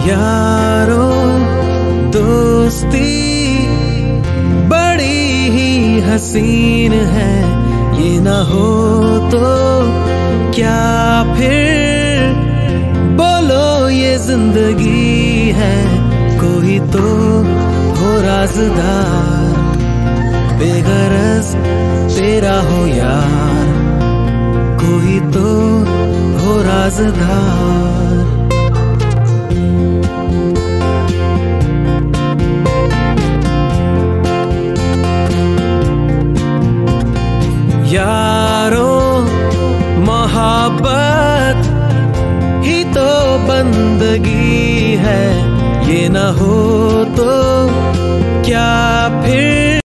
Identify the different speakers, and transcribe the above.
Speaker 1: यारो दोस्ती बड़ी ही हसीन है, ये ना हो तो क्या फिर बोलो ये जिंदगी है। कोई तो हो राज़दार, बेगरज तेरा हो यार, कोई तो हो राज़दार। यारो मोहब्बत ही तो बंदगी है, ये ना हो तो